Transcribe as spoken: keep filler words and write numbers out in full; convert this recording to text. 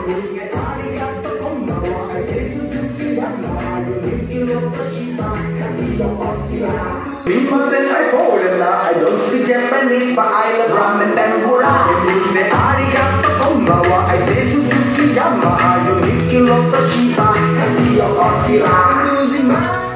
People say I foreigner, I don't speak Japanese, but I love ramen tempura. If you say arigato konbawa, I say Suzuki Yamaha, you Nikki Loto Shiba, I see your Akira. I'm losing my